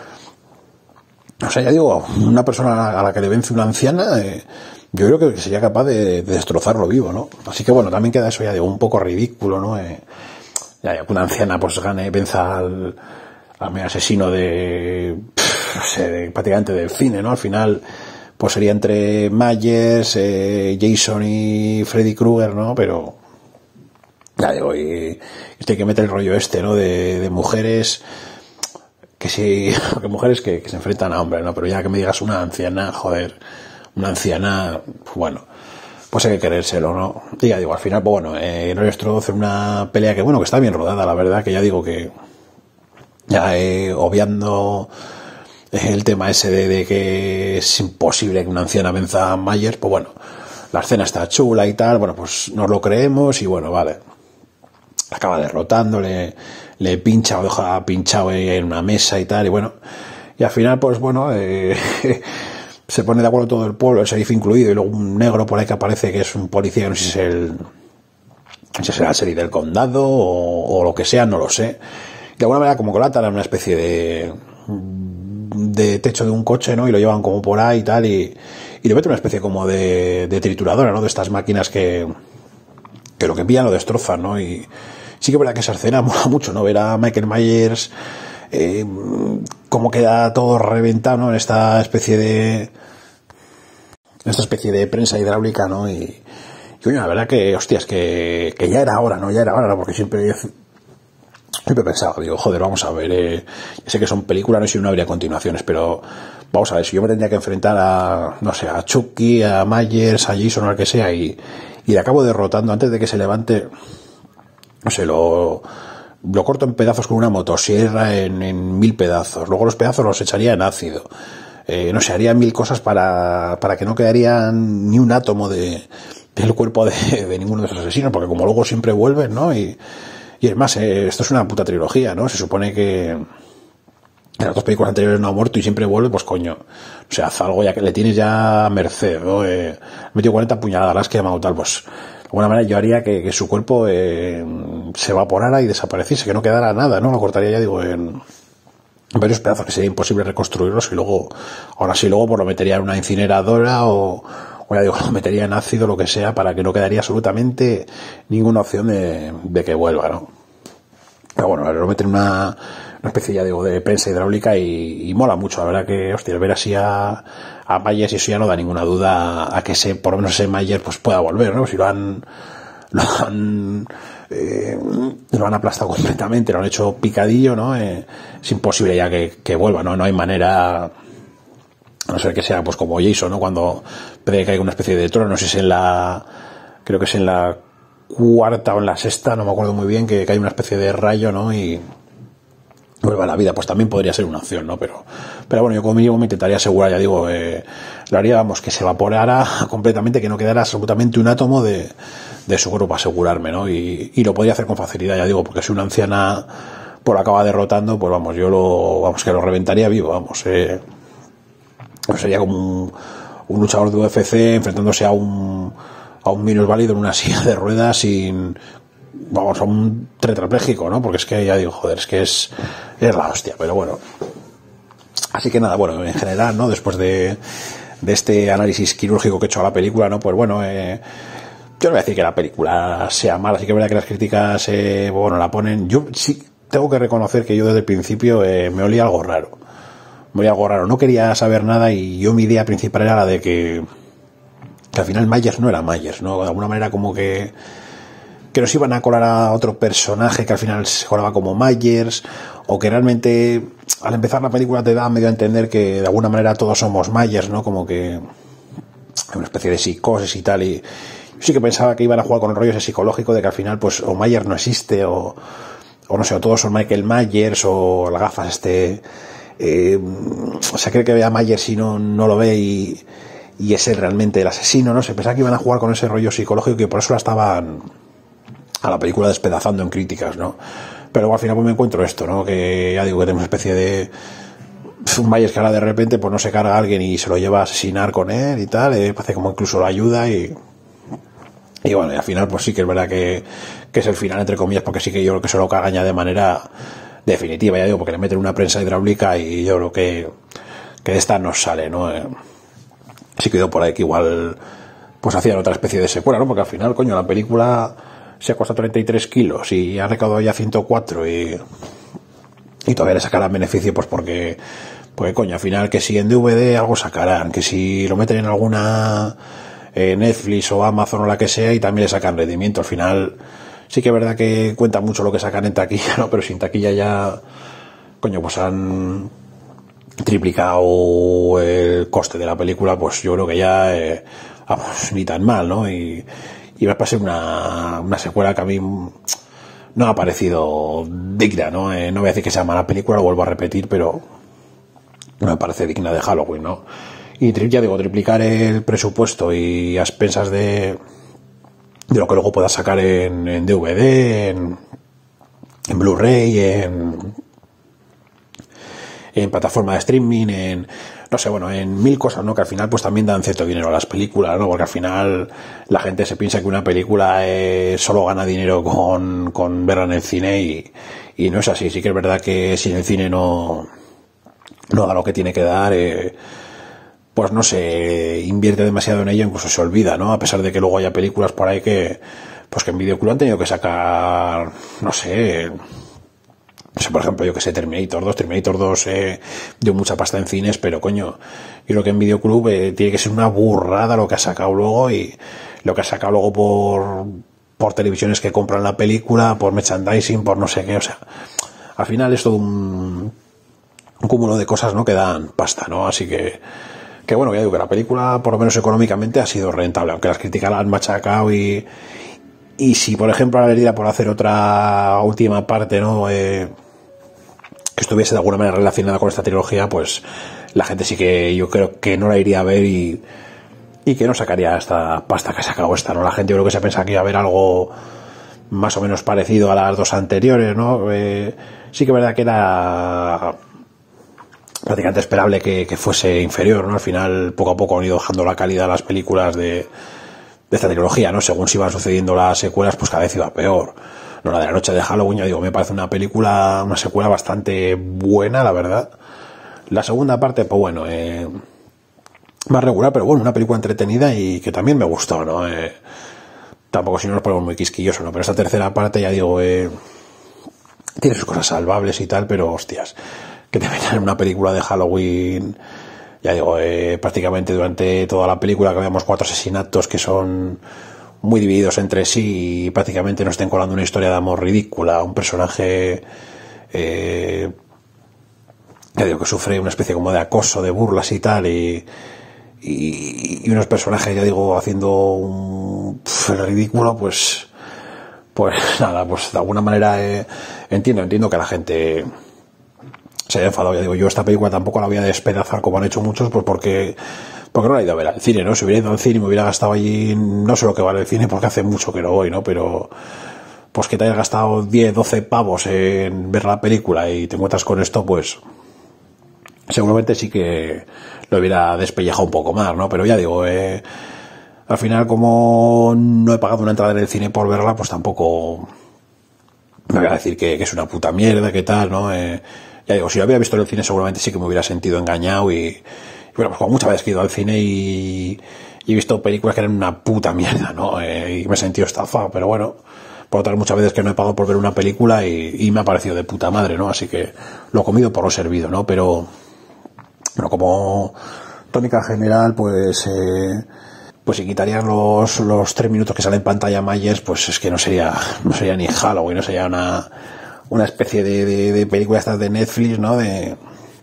o sea, ya digo, una persona a la que le vence una anciana, yo creo que sería capaz de destrozarlo vivo, ¿no? Así que bueno, también queda eso, ya digo, un poco ridículo, ¿no? Ya digo, que una anciana pues venza al asesino no sé, prácticamente del cine, ¿no? Al final, pues sería entre Myers, Jason y Freddy Krueger, ¿no? Pero ya digo, y hay que meter el rollo ¿no? De mujeres que sí, que mujeres que se enfrentan a hombres, ¿no? Pero ya que me digas una anciana, joder, una anciana, bueno, pues hay que querérselo, ¿no? Y ya digo, al final, pues bueno, Laurie Strode hace una pelea que está bien rodada, la verdad, que ya digo que ya obviando el tema ese de que es imposible que una anciana venza a Myers, pues bueno, la escena está chula y tal, bueno, pues nos lo creemos y bueno, vale, acaba derrotándole, le pincha o deja pinchado en una mesa y tal, y bueno, Y al final, pues bueno, se pone de acuerdo todo el pueblo, el sheriff incluido, y luego un negro por ahí que aparece que es un policía, no sé si será el sheriff del condado o lo que sea, no lo sé. De alguna manera como que lo atan en una especie de techo de un coche, ¿no? Y lo llevan como por ahí y tal, y lo meten en una especie como de trituradora, ¿no? De estas máquinas que lo que pillan lo destrozan, ¿no? Y sí que es verdad que esa escena mola mucho, ¿no? Ver a Michael Myers cómo queda todo reventado, ¿no? En esta especie de prensa hidráulica, ¿no? Y coño, la verdad que, hostias, que ya era hora, ¿no? Ya era hora, ¿no? Porque siempre he pensado, digo, joder, vamos a ver, sé que son películas, no sé si no habría continuaciones, pero vamos a ver, si yo me tendría que enfrentar a, no sé, a Chucky, a Myers, a Jason o al que sea, y le acabo derrotando antes de que se levante, no sé, lo corto en pedazos con una motosierra en 1000 pedazos, luego los pedazos los echaría en ácido, no sé, haría 1000 cosas para que no quedaría ni un átomo del cuerpo de ninguno de esos asesinos, porque como luego siempre vuelven, ¿no? Y es más, esto es una puta trilogía, ¿no? Se supone que en las dos películas anteriores no ha muerto y siempre vuelve, pues coño. O sea, haz algo ya que le tienes ya a merced, ¿no? Metió 40 puñaladas, las que ha matado tal, pues de alguna manera yo haría que su cuerpo se evaporara y desapareciese, que no quedara nada, ¿no? Lo cortaría ya, digo, en varios pedazos que sería imposible reconstruirlos y luego, ahora sí, luego pues lo metería en una incineradora o ya digo, lo metería en ácido, lo que sea, para que no quedaría absolutamente ninguna opción de que vuelva, ¿no? Pero bueno, lo meten en una especie, ya digo, de prensa hidráulica y mola mucho, la verdad que, hostia, ver así a Myers y eso ya no da ninguna duda a que por lo menos ese Myers pues pueda volver, ¿no? Si lo han aplastado completamente, lo han hecho picadillo, ¿no? Es imposible ya que vuelva, ¿no? No hay manera, a no ser que sea pues como Jason, ¿no? Cuando puede que haya una especie de trono, no sé si creo que es en la cuarta o en la sexta, no me acuerdo muy bien, que hay una especie de rayo, ¿no? Y vuelva a la vida, pues también podría ser una opción, ¿no? Pero bueno, yo como mínimo me intentaría asegurar, ya digo, lo haría, vamos, que se evaporara completamente, que no quedara absolutamente un átomo de su cuerpo, asegurarme, ¿no? Y lo podría hacer con facilidad, ya digo, porque si una anciana por acaba derrotando, pues vamos, que lo reventaría vivo, vamos, sería como un luchador de UFC enfrentándose a un minusválido en una silla de ruedas vamos, a un tetrapléjico, ¿no? Porque es que ya digo, joder, es que es la hostia, pero bueno. Así que nada, bueno, en general, ¿no? Después de este análisis quirúrgico que he hecho a la película, ¿no? Pues bueno, yo no voy a decir que la película sea mala, sí que es verdad que las críticas, bueno, la ponen. Yo sí tengo que reconocer que yo desde el principio me olía algo raro. No quería saber nada y yo mi idea principal era la de que al final Myers no era Myers, ¿no? De alguna manera como que nos iban a colar a otro personaje que al final se colaba como Myers, o que realmente al empezar la película te da medio a entender que de alguna manera todos somos Myers, ¿no? Como que hay una especie de psicosis y tal, y yo sí que pensaba que iban a jugar con el rollo ese psicológico de que al final pues o Myers no existe o no sé, o todos son Michael Myers o las gafas o sea, cree que ve a Myers y no lo ve y es él realmente el asesino, ¿no? Se pensaba que iban a jugar con ese rollo psicológico y que por eso la estaban a la película despedazando en críticas, ¿no? Pero luego al final pues me encuentro esto, ¿no? Que ya digo que tenemos una especie de un Myers que ahora de repente pues no se carga a alguien y se lo lleva a asesinar con él y tal, parece como incluso lo ayuda y bueno, y al final pues sí que es verdad que es el final entre comillas, porque sí que yo creo que se lo cagan ya de manera definitiva, ya digo, porque le meten una prensa hidráulica y yo creo que de esta nos sale, ¿no? Sí que he ido por ahí que igual pues hacían otra especie de secuela, ¿no? Porque al final, coño, la película se cuesta 33 kilos y ha recaudado ya 104 y todavía le sacarán beneficio, pues porque coño, al final que si en DVD algo sacarán, que si lo meten en alguna Netflix o Amazon o la que sea y también le sacan rendimiento. Al final sí que es verdad que cuenta mucho lo que sacan en taquilla, ¿no? Pero sin taquilla ya, coño, pues han triplicado el coste de la película, pues yo creo que ya vamos, ni tan mal, ¿no? Y va a ser una secuela que a mí no me ha parecido digna, ¿no? No voy a decir que sea mala película, lo vuelvo a repetir, pero no me parece digna de Halloween, ¿no? Y ya digo, triplicar el presupuesto y a expensas de lo que luego pueda sacar en DVD, en Blu-ray, en en plataforma de streaming, en, no sé, bueno, en mil cosas, ¿no? Que al final pues también dan cierto dinero a las películas, ¿no? Porque al final la gente se piensa que una película solo gana dinero con verla en el cine y no es así. Sí que es verdad que si en el cine no da lo que tiene que dar, pues no se invierte demasiado en ello, incluso se olvida, ¿no? A pesar de que luego haya películas por ahí que en Videoclub han tenido que sacar, no sé, por ejemplo, yo que sé, Terminator 2 dio mucha pasta en cines, pero coño, yo creo que en Videoclub tiene que ser una burrada lo que ha sacado luego y lo que ha sacado luego por televisiones que compran la película, por merchandising, por no sé qué, o sea, al final es todo un cúmulo de cosas, ¿no? Que dan pasta, ¿no? Así que bueno, ya digo que la película, por lo menos económicamente, ha sido rentable, aunque las críticas la han machacado y si, por ejemplo, la iría por hacer otra última parte, ¿no? Que estuviese de alguna manera relacionada con esta trilogía, pues la gente sí que yo creo que no la iría a ver y que no sacaría esta pasta que ha sacado esta, ¿no? La gente yo creo que se pensaba que iba a haber algo más o menos parecido a las dos anteriores, ¿no? Sí que es verdad que era prácticamente esperable que fuese inferior, ¿no? Al final, poco a poco han ido bajando la calidad de las películas de esta trilogía, ¿no? Según se iban sucediendo las secuelas, pues cada vez iba peor. No, la de la noche de Halloween, ya digo, me parece una secuela bastante buena, la verdad. La segunda parte, pues bueno, más regular, pero bueno, una película entretenida y que también me gustó, ¿no? Tampoco si no nos ponemos muy quisquillosos, ¿no? Pero esta tercera parte, ya digo, tiene sus cosas salvables y tal, pero hostias, que te metan en una película de Halloween, ya digo, prácticamente durante toda la película que veamos 4 asesinatos que son muy divididos entre sí y prácticamente nos estén colando una historia de amor ridícula, un personaje ya digo que sufre una especie como de acoso, de burlas y tal, y unos personajes, ya digo, haciendo el ridículo, pues nada, pues de alguna manera entiendo que la gente se haya enfadado. Ya digo, yo esta película tampoco la voy a despedazar como han hecho muchos, pues porque no la he ido a ver al cine, ¿no? Si hubiera ido al cine y me hubiera gastado allí, no sé lo que vale el cine porque hace mucho que no voy, ¿no? Pero pues que te hayas gastado 10, 12 pavos en ver la película y te encuentras con esto, pues seguramente sí que lo hubiera despellejado un poco más, ¿no? Pero ya digo, al final, como no he pagado una entrada en el cine por verla, pues tampoco me voy a decir que es una puta mierda, que tal, ¿no? Ya digo, si lo había visto en el cine seguramente sí que me hubiera sentido engañado y bueno, pues como muchas veces que he ido al cine y he visto películas que eran una puta mierda, ¿no? Y me he sentido estafado, pero bueno, por otras muchas veces que no he pagado por ver una película y me ha parecido de puta madre, ¿no? Así que lo comido por lo servido, ¿no? Pero bueno, como tónica general, pues si quitarían los 3 minutos que sale en pantalla Myers, pues es que no sería ni Halloween, no sería una especie de película estas de Netflix, ¿no? De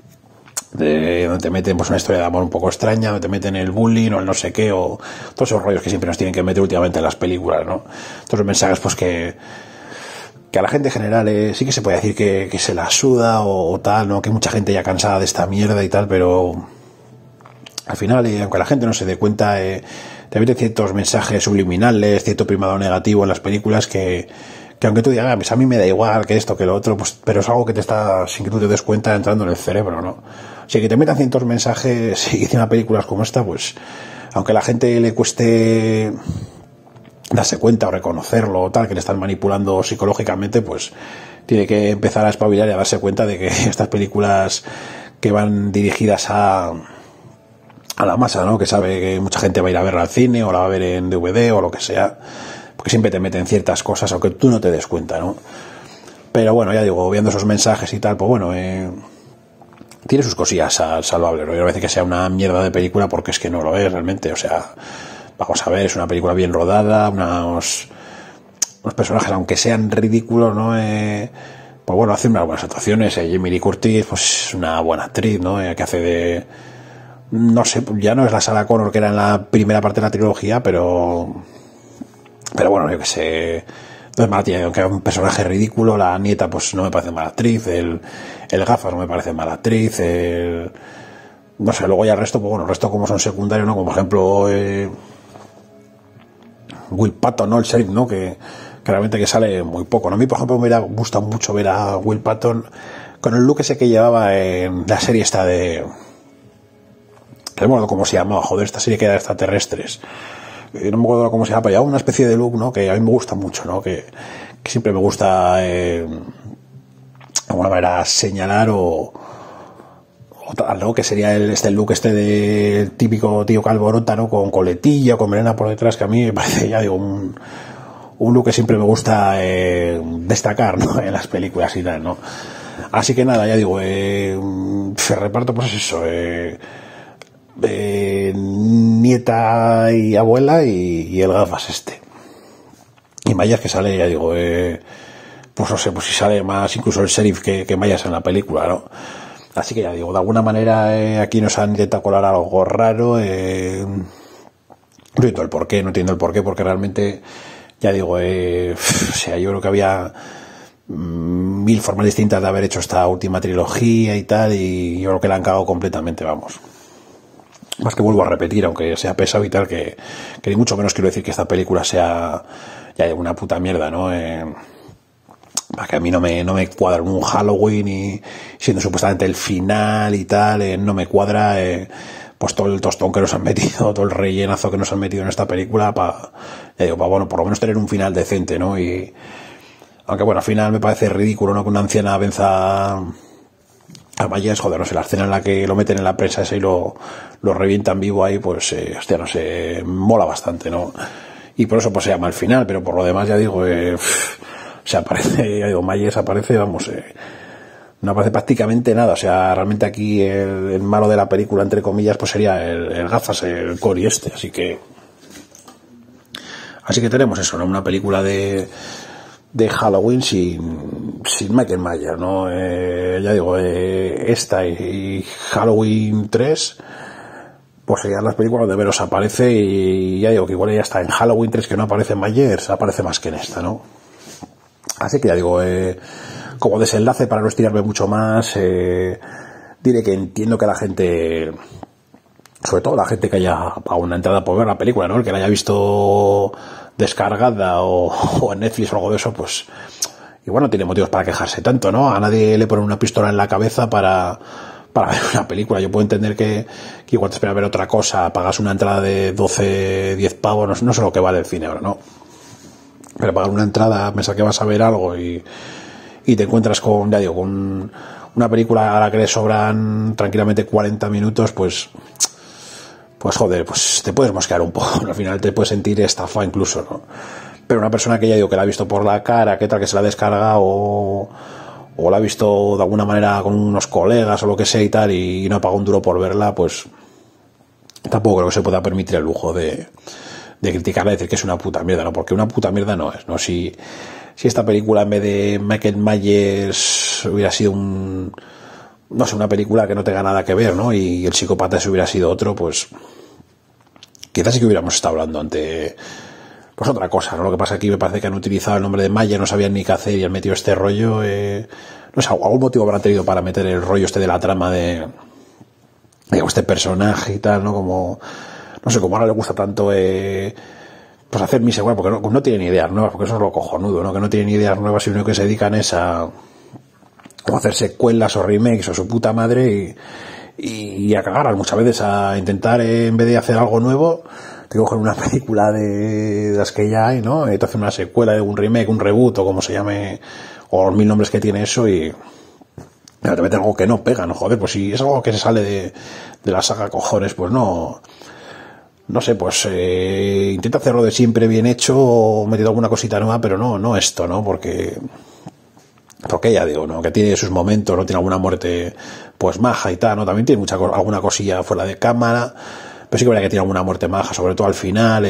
donde te meten pues una historia de amor un poco extraña, donde te meten el bullying o el no sé qué, o todos esos rollos que siempre nos tienen que meter últimamente en las películas, ¿no? Todos los mensajes pues que a la gente en general sí que se puede decir que se la suda o tal, ¿no? Que mucha gente ya cansada de esta mierda y tal, pero al final, aunque la gente no se dé cuenta, te meten ciertos mensajes subliminales, cierto primado negativo en las películas que aunque tú digas, pues a mí me da igual que esto, que lo otro, pues, pero es algo que te está, sin que tú te des cuenta, entrando en el cerebro, ¿no? O sea, que te metan ciertos mensajes y encima películas como esta, pues, aunque a la gente le cueste darse cuenta o reconocerlo o tal, que le están manipulando psicológicamente, pues tiene que empezar a espabilar y a darse cuenta de que estas películas que van dirigidas a la masa, ¿no? Que sabe que mucha gente va a ir a verla al cine o la va a ver en DVD o lo que sea, porque siempre te meten ciertas cosas aunque tú no te des cuenta, ¿no? Pero bueno, ya digo, viendo esos mensajes y tal, pues bueno, tiene sus cosillas salvables, ¿no? Yo a veces que sea una mierda de película porque es que no lo es realmente, o sea, vamos a ver, es una película bien rodada, unos personajes, aunque sean ridículos, ¿no? Pues bueno, hace unas buenas actuaciones. Jamie Lee Curtis, pues es una buena actriz, ¿no? Que hace de... No sé, ya no es la Sarah Connor que era en la primera parte de la trilogía, pero bueno, yo que sé, no es mala tía, aunque es un personaje ridículo. La nieta pues no me parece mala actriz, el gafas no me parece mala actriz, no sé, luego ya el resto, pues bueno, el resto como son secundarios, ¿no? Como por ejemplo Will Patton, ¿no? El sheriff, ¿no? Que realmente que sale muy poco, ¿no? A mí, por ejemplo, me hubiera gustado mucho ver a Will Patton con el look ese que llevaba en la serie esta de... no me acuerdo cómo se llamaba, joder, esta serie que era de extraterrestres. No me acuerdo cómo se llama, pero llevaba una especie de look, ¿no? Que a mí me gusta mucho, ¿no? Que siempre me gusta, de alguna manera, señalar o algo que sería el look de típico tío calvorota, ¿no? Con coletilla, con melena por detrás, que a mí me parece, ya digo, un look que siempre me gusta destacar, ¿no? En las películas y tal, ¿no? Así que nada, ya digo, reparto, pues eso, nieta y abuela y el gafas este. Y Mayas que sale, ya digo, pues no sé, pues si sale más incluso el sheriff que Mayas en la película, ¿no? Así que ya digo, de alguna manera aquí nos han intentado colar algo raro. No entiendo el porqué, porque realmente, ya digo, o sea, yo creo que había 1000 formas distintas de haber hecho esta última trilogía y tal, y yo creo que la han cagado completamente, vamos. Más que vuelvo a repetir, aunque sea pesado y tal, que ni mucho menos quiero decir que esta película sea ya una puta mierda, ¿no? Para que a mí no me cuadra un Halloween, y siendo supuestamente el final y tal, no me cuadra pues todo el tostón que nos han metido, todo el rellenazo que nos han metido en esta película para bueno, por lo menos tener un final decente, ¿no? Y aunque bueno, al final me parece ridículo, ¿no? Que una anciana venza a Mayes, joder, no sé, la escena en la que lo meten en la prensa ese y lo revientan vivo ahí, pues hostia, no sé, mola bastante, ¿no? Y por eso pues se llama el final, pero por lo demás ya digo, o sea, aparece, ya digo, Mayes aparece, vamos, no aparece prácticamente nada. O sea, realmente aquí el malo de la película, entre comillas, pues sería el gafas, el Cory este. Así que tenemos eso, ¿no? Una película de Halloween sin Michael Myers, ¿no? Ya digo, esta y Halloween 3, pues serían las películas donde menos aparece, y ya digo que igual ya está en Halloween 3 que no aparece Myers, aparece más que en esta, ¿no? Así que ya digo, como desenlace, para no estirarme mucho más, diré que entiendo que la gente, sobre todo la gente que haya pagado una entrada por ver la película, ¿no? El que la haya visto descargada o en Netflix o algo de eso, pues igual no tiene motivos para quejarse tanto, ¿no? A nadie le ponen una pistola en la cabeza para ver una película. Yo puedo entender que igual te espera ver otra cosa, pagas una entrada de 12, 10 pavos, no sé lo que vale el cine ahora, ¿no? Pero pagar una entrada, pensar que vas a ver algo y te encuentras con, ya digo, con una película a la que le sobran tranquilamente 40 minutos, pues joder, pues te puedes mosquear un poco. Al final te puedes sentir estafa incluso, ¿no? Pero una persona que ya digo que la ha visto por la cara, que tal, que se la descarga o la ha visto de alguna manera con unos colegas o lo que sea y tal, y no ha pagado un duro por verla, pues tampoco creo que se pueda permitir el lujo de criticarla y decir que es una puta mierda, ¿no? Porque una puta mierda no es, ¿no? Si esta película en vez de Michael Myers hubiera sido no sé, una película que no tenga nada que ver, ¿no? Y el psicópata ese hubiera sido otro, pues quizás sí que hubiéramos estado hablando ante pues otra cosa, ¿no? Lo que pasa aquí me parece que han utilizado el nombre de Myers, no sabían ni qué hacer y han metido este rollo, no sé, algún motivo habrán tenido para meter el rollo este de la trama de este personaje y tal, ¿no? Como no sé, como ahora le gusta tanto pues hacer mi secuela, porque no tienen ideas nuevas, porque eso es lo cojonudo, ¿no? Que no tienen ideas nuevas, sino que se dedican a hacer secuelas o remakes o su puta madre y a cagar muchas veces, a intentar, en vez de hacer algo nuevo, te cogen una película de las que ya hay, ¿no? Y te hacen una secuela, de un remake, un reboot o como se llame, o los 1000 nombres que tiene eso, y te meten algo que no pega, ¿no? Joder, pues si es algo que se sale de la saga, cojones, pues no sé, pues intenta hacerlo de siempre bien hecho o metido alguna cosita nueva, pero no esto, ¿no? Porque ya digo, ¿no? Que tiene sus momentos, ¿no? Tiene alguna muerte pues maja y tal, ¿no? También tiene alguna cosilla fuera de cámara, pero sí que verdad que tiene alguna muerte maja, sobre todo al final,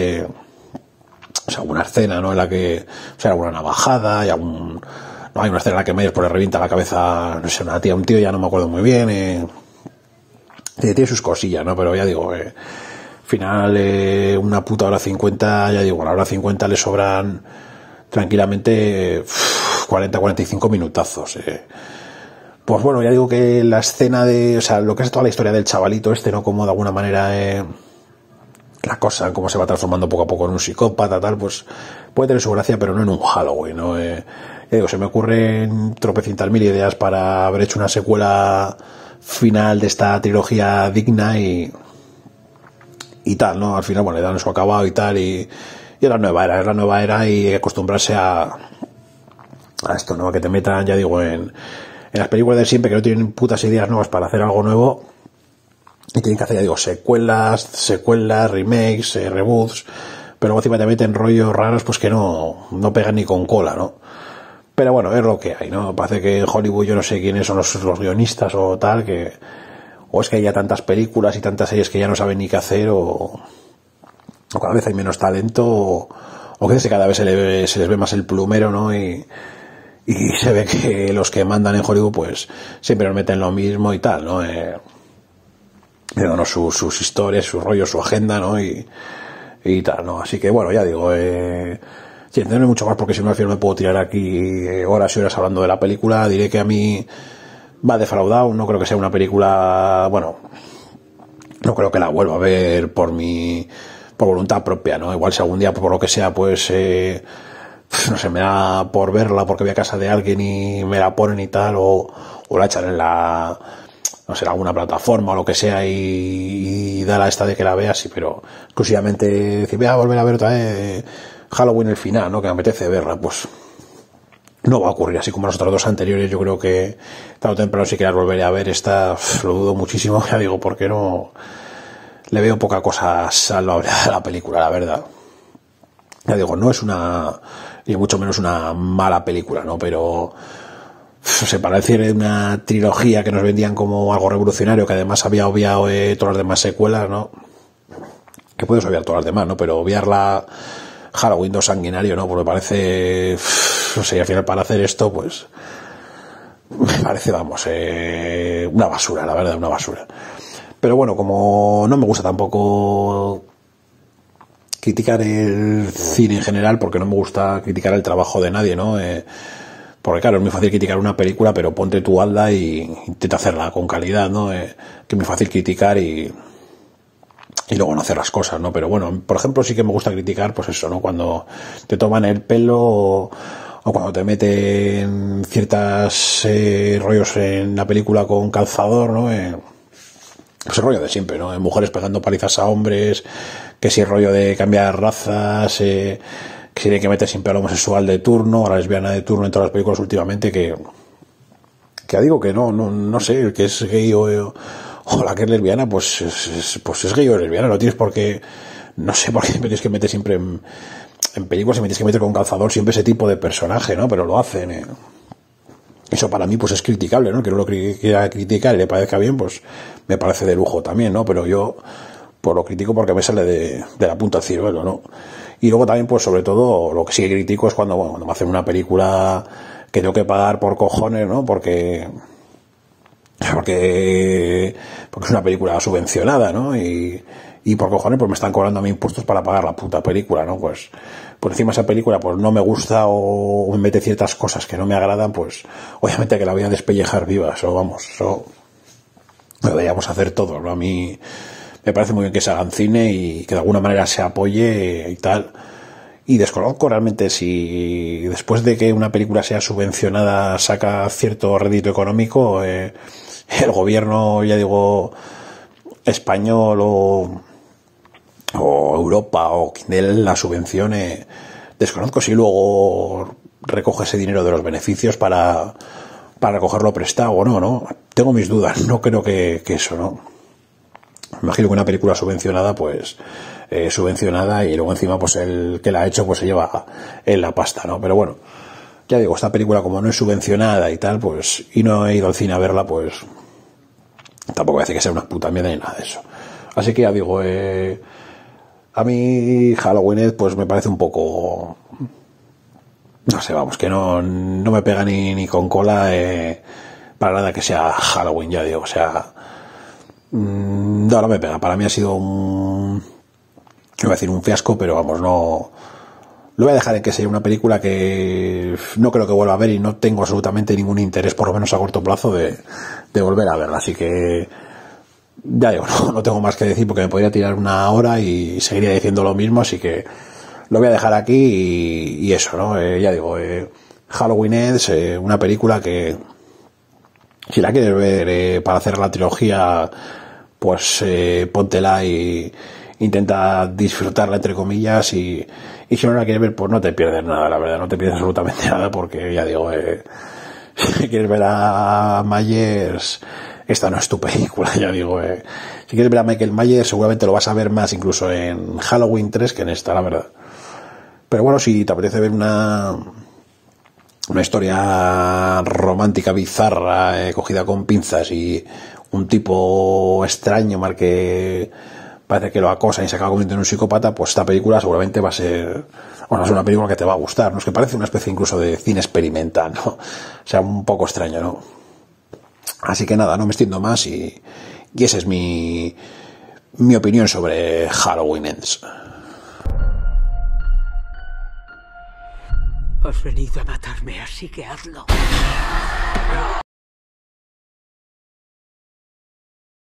o sea, alguna escena, ¿no? En la que, o sea, alguna navajada y no, hay una escena en la que Myers pues le revienta la cabeza, no sé, una tía, un tío, ya no me acuerdo muy bien, tiene sus cosillas, ¿no? Pero ya digo, final, una puta hora 50, ya digo, a la hora 50 le sobran tranquilamente 40-45 minutazos. Pues bueno, ya digo que la escena o sea, lo que es toda la historia del chavalito este, ¿no? Como de alguna manera le la cosa, cómo se va transformando poco a poco en un psicópata, tal, pues puede tener su gracia, pero no en un Halloween, ¿no? Digo, se me ocurren tropecientas mil ideas para haber hecho una secuela final de esta trilogía digna y tal, ¿no? Al final, bueno, le dan su acabado y tal, y es la nueva era y acostumbrarse a esto, ¿no? A que te metan, ya digo, en las películas de siempre, que no tienen putas ideas nuevas para hacer algo nuevo, y tienen que hacer, ya digo, secuelas, remakes, reboots, pero encima te meten rollos raros pues que no pegan ni con cola, ¿no? Pero bueno, es lo que hay, ¿no? Parece que en Hollywood yo no sé quiénes son los guionistas o tal, o es que hay ya tantas películas y tantas series que ya no saben ni qué hacer, o cada vez hay menos talento, o que cada vez se les ve más el plumero, ¿no? Y se ve que los que mandan en Hollywood pues siempre nos meten lo mismo y tal, ¿no? Sus historias, sus rollos, su agenda, ¿no? Y tal, ¿no? Así que bueno, ya digo, sin entenderme mucho más, porque si no al final me puedo tirar aquí horas y horas hablando de la película. Diré que a mí va defraudado, no creo que sea una película, bueno, no creo que la vuelva a ver por voluntad propia, ¿no? Igual si algún día por lo que sea pues no sé, me da por verla porque voy a casa de alguien y me la ponen y tal, o la echan en no sé, alguna plataforma o lo que sea y da la esta de que la vea, sí, pero exclusivamente decir, voy a volver a ver otra vez Halloween el final, ¿no? Que me apetece verla, pues no va a ocurrir, así como las otras dos anteriores. Yo creo que tarde o temprano si quieras volver a ver esta, lo dudo muchísimo, ya digo, porque no le veo poca cosa salvable a la película, la verdad. Ya digo, no es ni mucho menos una mala película, ¿no? Pero no sé, para decir una trilogía que nos vendían como algo revolucionario, que además había obviado todas las demás secuelas, ¿no? Que puedes obviar todas las demás, ¿no? Pero obviarla Halloween 2 sanguinario, ¿no? Pues me parece, no sé, y al final para hacer esto, pues me parece, vamos, una basura, la verdad, una basura. Pero bueno, como no me gusta tampoco criticar el cine en general, porque no me gusta criticar el trabajo de nadie, ¿no? Porque claro, es muy fácil criticar una película, pero ponte tu alda y intenta hacerla con calidad, ¿no? Que es muy fácil criticar y luego no hacer las cosas, ¿no? Pero bueno, por ejemplo, sí que me gusta criticar, pues eso, ¿no? Cuando te toman el pelo o cuando te meten ciertos rollos en la película con calzador, ¿no? Pues el rollo de siempre, ¿no? Mujeres pegando palizas a hombres, que si el rollo de cambiar razas, que si tiene que meter siempre al homosexual de turno, a la lesbiana de turno en todas las películas últimamente, que digo que no sé, que es gay o la que es lesbiana, pues es gay o lesbiana, no tienes por qué, no sé por qué me tienes que meter siempre en películas, y me tienes que meter con calzador siempre ese tipo de personaje, ¿no? Pero lo hacen, Eso para mí pues es criticable, ¿no? Que no lo quiera criticar y le parezca bien, pues me parece de lujo también, ¿no? Pero yo pues lo critico porque me sale de la punta al ciruelo, ¿no? Y luego también, pues sobre todo, lo que sí que critico es cuando me hacen una película que tengo que pagar por cojones, ¿no? Porque es una película subvencionada, ¿no? Y por cojones pues me están cobrando a mí impuestos para pagar la puta película, ¿no? Pues por encima esa película pues no me gusta o me mete ciertas cosas que no me agradan, pues obviamente que la voy a despellejar viva. Eso, vamos, eso lo deberíamos hacer todos, ¿no? A mí me parece muy bien que se hagan cine y que de alguna manera se apoye y tal. Y desconozco realmente si después de que una película sea subvencionada saca cierto rédito económico, el gobierno, ya digo, español o Europa o quien dé la subvención, desconozco si luego recoge ese dinero de los beneficios para recogerlo prestado o no. Tengo mis dudas, no creo que eso, ¿no? Me imagino que una película subvencionada, pues subvencionada, y luego encima pues el que la ha hecho pues se lleva en la pasta, ¿no? Pero bueno, ya digo, esta película como no es subvencionada y tal, pues, y no he ido al cine a verla, pues tampoco voy a decir que sea una puta mierda ni nada de eso. Así que ya digo, a mí Halloween pues me parece un poco, no sé, vamos, que no me pega ni con cola para nada que sea Halloween, ya digo, o sea, no me pega. Para mí ha sido no voy a decir un fiasco, pero vamos, no lo voy a dejar en que sea una película que no creo que vuelva a ver y no tengo absolutamente ningún interés, por lo menos a corto plazo, de volver a verla. Así que Ya digo, no tengo más que decir porque me podría tirar una hora y seguiría diciendo lo mismo, así que lo voy a dejar aquí y eso, ¿no? Ya digo, Halloween Ends, una película que si la quieres ver para hacer la trilogía, pues póntela y intenta disfrutarla entre comillas y si no la quieres ver, pues no te pierdes nada, la verdad, no te pierdes absolutamente nada porque ya digo, si quieres ver a Myers, esta no es tu película, ya digo, si quieres ver a Michael Myers seguramente lo vas a ver más incluso en Halloween 3 que en esta, la verdad. Pero bueno, si te apetece ver una historia romántica bizarra, cogida con pinzas y un tipo extraño mal que parece que lo acosa y se acaba convirtiendo en un psicópata, pues esta película seguramente va a ser, bueno, es una película que te va a gustar, ¿no? Es que parece una especie incluso de cine experimental, ¿no? O sea, un poco extraño, ¿no? Así que nada, no me extiendo más y esa es mi opinión sobre Halloween Ends. Has venido a matarme, así que hazlo.